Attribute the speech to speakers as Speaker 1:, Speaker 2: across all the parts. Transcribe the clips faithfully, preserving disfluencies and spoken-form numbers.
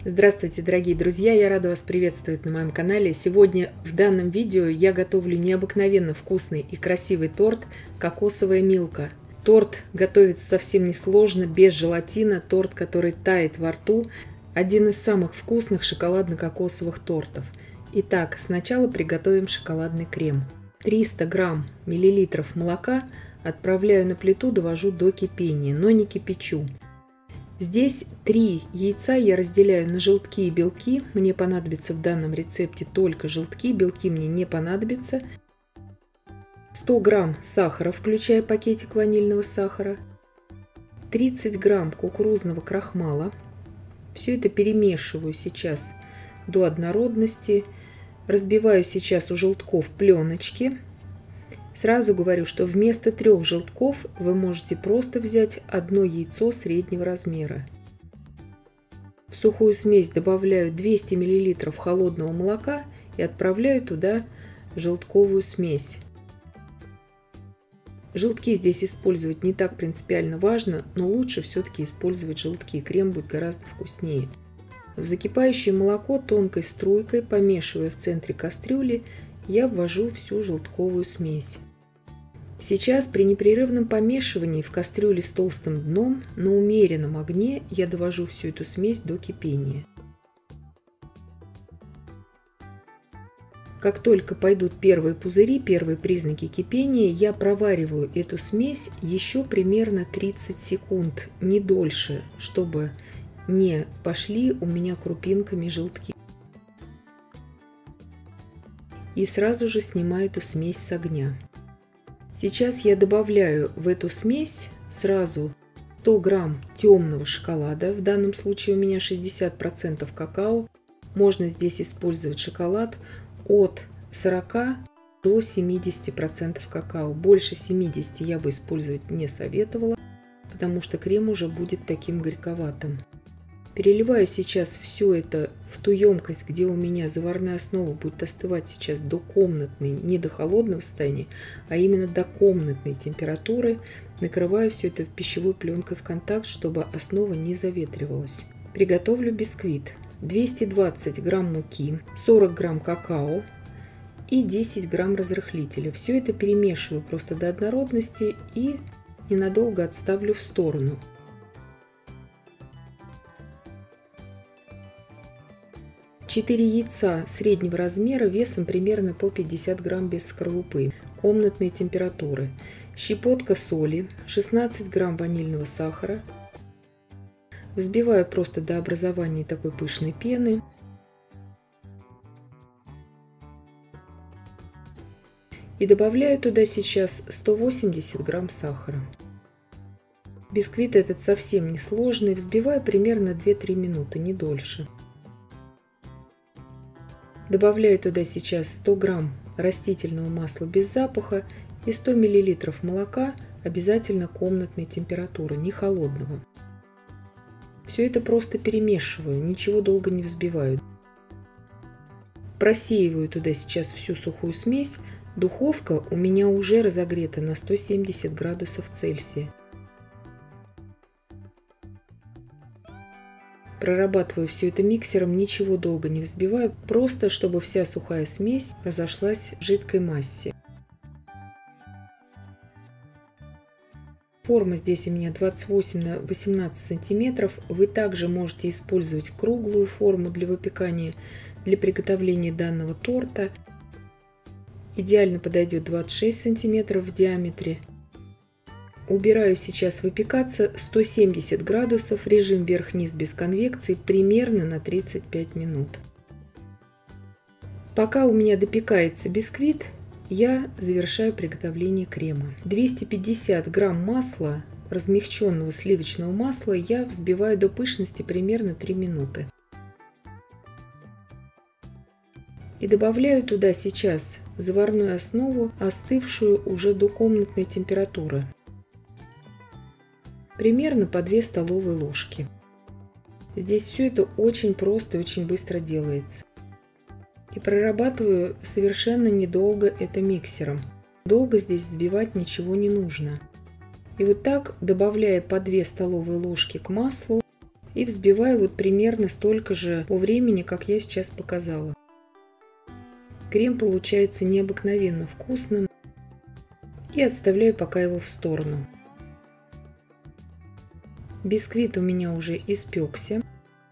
Speaker 1: Здравствуйте, дорогие друзья! Я рада вас приветствовать на моем канале. Сегодня в данном видео я готовлю необыкновенно вкусный и красивый торт «Кокосовая Милка». Торт готовится совсем несложно, без желатина, торт, который тает во рту. Один из самых вкусных шоколадно-кокосовых тортов. Итак, сначала приготовим шоколадный крем. триста грамм миллилитров молока отправляю на плиту, довожу до кипения, но не кипячу. Здесь три яйца я разделяю на желтки и белки. Мне понадобится в данном рецепте только желтки, белки мне не понадобятся. сто грамм сахара, включая пакетик ванильного сахара. тридцать грамм кукурузного крахмала. Все это перемешиваю сейчас до однородности. Разбиваю сейчас у желтков пленочки. Сразу говорю, что вместо трех желтков вы можете просто взять одно яйцо среднего размера. В сухую смесь добавляю двести миллилитров холодного молока и отправляю туда желтковую смесь. Желтки здесь использовать не так принципиально важно, но лучше все-таки использовать желтки. Крем будет гораздо вкуснее. В закипающее молоко тонкой струйкой, помешивая в центре кастрюли, я ввожу всю желтковую смесь. Сейчас при непрерывном помешивании в кастрюле с толстым дном на умеренном огне я довожу всю эту смесь до кипения. Как только пойдут первые пузыри, первые признаки кипения, я провариваю эту смесь еще примерно тридцать секунд, не дольше, чтобы не пошли у меня крупинками желтки. И сразу же снимаю эту смесь с огня. Сейчас я добавляю в эту смесь сразу сто грамм темного шоколада. В данном случае у меня шестьдесят процентов какао. Можно здесь использовать шоколад от сорока до семидесяти процентов какао. Больше семидесяти я бы использовать не советовала, потому что крем уже будет таким горьковатым. Переливаю сейчас все это в ту емкость, где у меня заварная основа будет остывать сейчас до комнатной, не до холодного состояния, а именно до комнатной температуры. Накрываю все это пищевой пленкой в контакт, чтобы основа не заветривалась. Приготовлю бисквит. двести двадцать грамм муки, сорок грамм какао и десять грамм разрыхлителя. Все это перемешиваю просто до однородности и ненадолго отставлю в сторону. четыре яйца среднего размера весом примерно по пятьдесят грамм без скорлупы, комнатной температуры, щепотка соли, шестнадцать грамм ванильного сахара. Взбиваю просто до образования такой пышной пены. И добавляю туда сейчас сто восемьдесят грамм сахара. Бисквит этот совсем не сложный, взбиваю примерно две-три минуты, не дольше. Добавляю туда сейчас сто грамм растительного масла без запаха и сто миллилитров молока, обязательно комнатной температуры, не холодного. Все это просто перемешиваю, ничего долго не взбиваю. Просеиваю туда сейчас всю сухую смесь. Духовка у меня уже разогрета на сто семьдесят градусов Цельсия. Прорабатываю все это миксером, ничего долго не взбиваю, просто чтобы вся сухая смесь разошлась в жидкой массе. Форма здесь у меня двадцать восемь на восемнадцать сантиметров. Вы также можете использовать круглую форму для выпекания, для приготовления данного торта. Идеально подойдет двадцать шесть сантиметров в диаметре. Убираю сейчас выпекаться сто семьдесят градусов, режим вверх-вниз без конвекции, примерно на тридцать пять минут. Пока у меня допекается бисквит, я завершаю приготовление крема. двести пятьдесят грамм масла, размягченного сливочного масла, я взбиваю до пышности примерно три минуты. И добавляю туда сейчас заварную основу, остывшую уже до комнатной температуры. Примерно по две столовые ложки. Здесь все это очень просто и очень быстро делается. И прорабатываю совершенно недолго это миксером. Долго здесь взбивать ничего не нужно. И вот так, добавляя по две столовые ложки к маслу, И взбиваю вот примерно столько же по времени, как я сейчас показала. Крем получается необыкновенно вкусным. И отставляю пока его в сторону. Бисквит у меня уже испекся.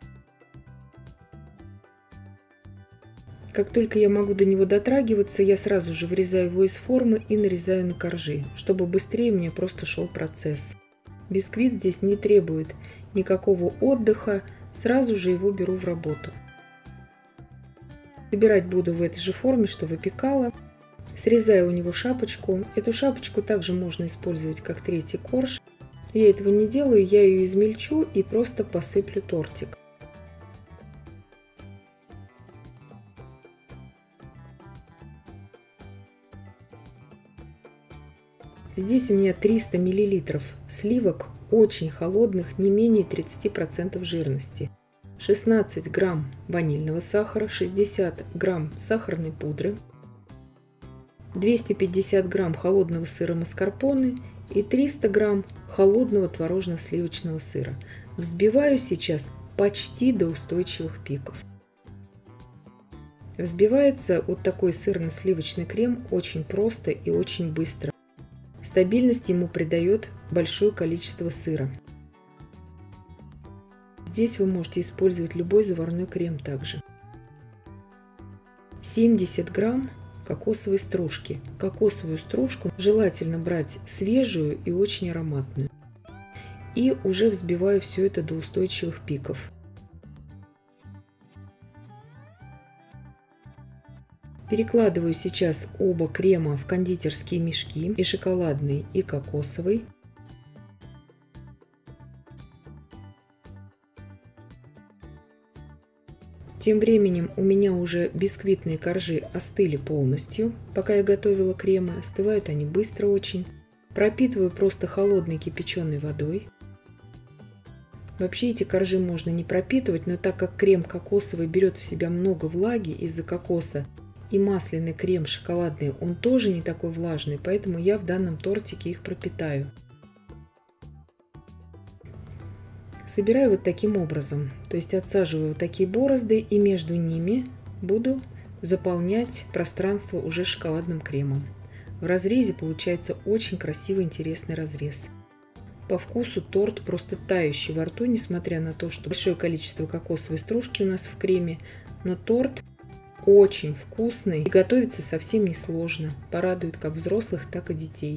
Speaker 1: Как только я могу до него дотрагиваться, я сразу же вырезаю его из формы и нарезаю на коржи, чтобы быстрее мне просто шел процесс. Бисквит здесь не требует никакого отдыха, сразу же его беру в работу. Собирать буду в этой же форме, что выпекала. Срезаю у него шапочку. Эту шапочку также можно использовать как третий корж. Я этого не делаю, я ее измельчу и просто посыплю тортик. Здесь у меня триста миллилитров сливок, очень холодных, не менее тридцати процентов жирности. шестнадцать грамм ванильного сахара, шестьдесят грамм сахарной пудры, двести пятьдесят грамм холодного сыра маскарпоне и триста грамм холодного творожно-сливочного сыра. Взбиваю сейчас почти до устойчивых пиков. Взбивается вот такой сырно-сливочный крем очень просто и очень быстро. Стабильность ему придает большое количество сыра. Здесь вы можете использовать любой заварной крем также. семьдесят грамм кокосовой стружки. Кокосовую стружку желательно брать свежую и очень ароматную. И уже взбиваю все это до устойчивых пиков. Перекладываю сейчас оба крема в кондитерские мешки, и шоколадный, и кокосовый. Тем временем у меня уже бисквитные коржи остыли полностью, пока я готовила кремы. Остывают они быстро очень. Пропитываю просто холодной кипяченой водой. Вообще эти коржи можно не пропитывать, но так как крем кокосовый берет в себя много влаги из-за кокоса, и масляный крем шоколадный, он тоже не такой влажный, поэтому я в данном тортике их пропитаю. Собираю вот таким образом, то есть отсаживаю вот такие борозды и между ними буду заполнять пространство уже шоколадным кремом. В разрезе получается очень красивый, интересный разрез. По вкусу торт просто тающий во рту, несмотря на то, что большое количество кокосовой стружки у нас в креме, но торт очень вкусный и готовится совсем несложно, порадует как взрослых, так и детей.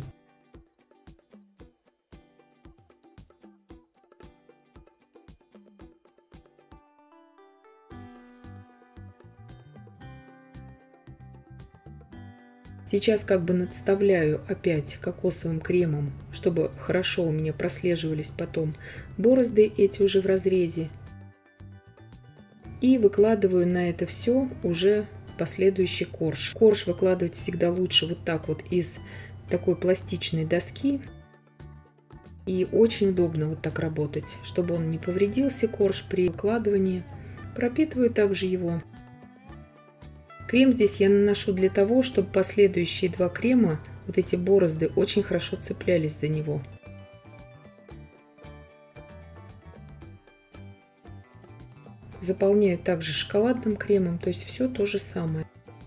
Speaker 1: Сейчас как бы надставляю опять кокосовым кремом, чтобы хорошо у меня прослеживались потом борозды эти уже в разрезе. И выкладываю на это все уже последующий корж. Корж выкладывать всегда лучше вот так вот из такой пластичной доски. И очень удобно вот так работать, чтобы он не повредился, корж, при выкладывании. Пропитываю также его. Крем здесь я наношу для того, чтобы последующие два крема, вот эти борозды, очень хорошо цеплялись за него. Заполняю также шоколадным кремом, то есть все то же самое.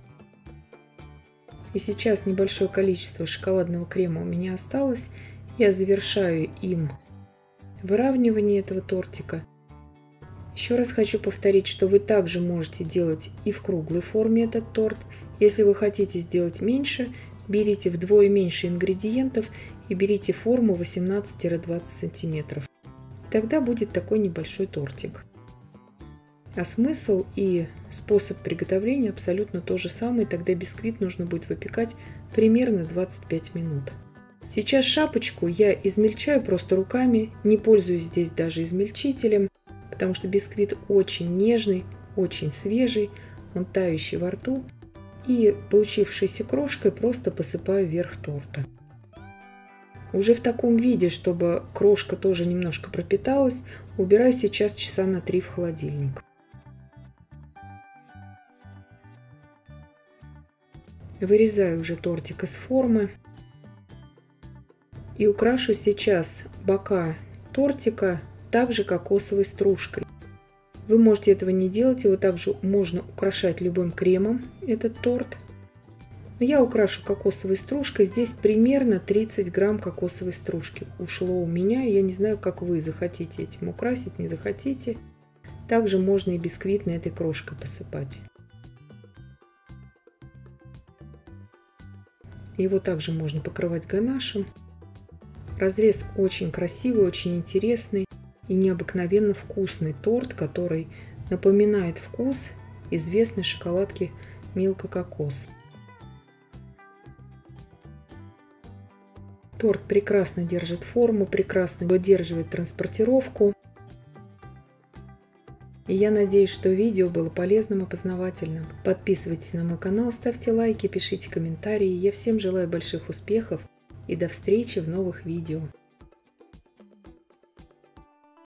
Speaker 1: И сейчас небольшое количество шоколадного крема у меня осталось. Я завершаю им выравнивание этого тортика. Еще раз хочу повторить, что вы также можете делать и в круглой форме этот торт. Если вы хотите сделать меньше, берите вдвое меньше ингредиентов и берите форму восемнадцать-двадцать сантиметров. Тогда будет такой небольшой тортик. А смысл и способ приготовления абсолютно то же самое, тогда бисквит нужно будет выпекать примерно двадцать пять минут. Сейчас шапочку я измельчаю просто руками, не пользуюсь здесь даже измельчителем, потому что бисквит очень нежный, очень свежий, он тающий во рту. И получившейся крошкой просто посыпаю верх торта. Уже в таком виде, чтобы крошка тоже немножко пропиталась, убираю сейчас часа на три в холодильник. Вырезаю уже тортик из формы. И украшу сейчас бока тортика также кокосовой стружкой. Вы можете этого не делать, его также можно украшать любым кремом, этот торт. Но я украшу кокосовой стружкой. Здесь примерно тридцать грамм кокосовой стружки ушло у меня. Я не знаю, как вы захотите этим украсить, не захотите. Также можно и бисквитной этой крошкой посыпать. Его также можно покрывать ганашем. Разрез очень красивый, очень интересный и необыкновенно вкусный торт, который напоминает вкус известной шоколадки Milka Кокос. Торт прекрасно держит форму, прекрасно выдерживает транспортировку. И я надеюсь, что видео было полезным и познавательным. Подписывайтесь на мой канал, ставьте лайки, пишите комментарии. Я всем желаю больших успехов и до встречи в новых видео.